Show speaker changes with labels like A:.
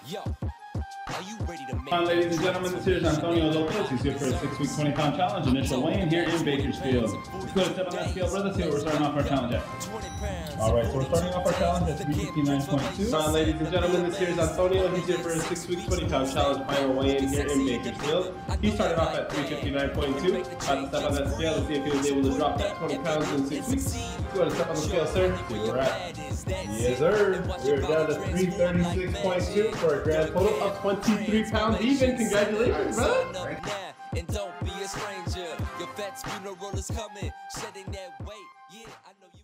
A: Yo, are you ready to make
B: Hi, ladies and gentlemen, this is Antonio Lopez. He's here for a 6-week 20-pound challenge. Initial weigh-in here in Bakersfield. Let's go to step on that scale, brother. See what we're starting off our challenge at. All right, so we're starting off our challenge at 359.2. Hi, ladies and gentlemen, this is Antonio. He's here for a 6-week 20-pound challenge final weigh-in here in Bakersfield. He started off at 359.2. About to step on that scale and see if he was able to drop that 20 pounds in 6 weeks. Let's go to step on the scale, sir. See where we're at. Yes, sir. We're down to 336.2 for a grand total of 23 pounds even. Congratulations, brother.
A: And don't be a stranger. Your vet's funeral is coming. Shedding that weight. Yeah, I know you.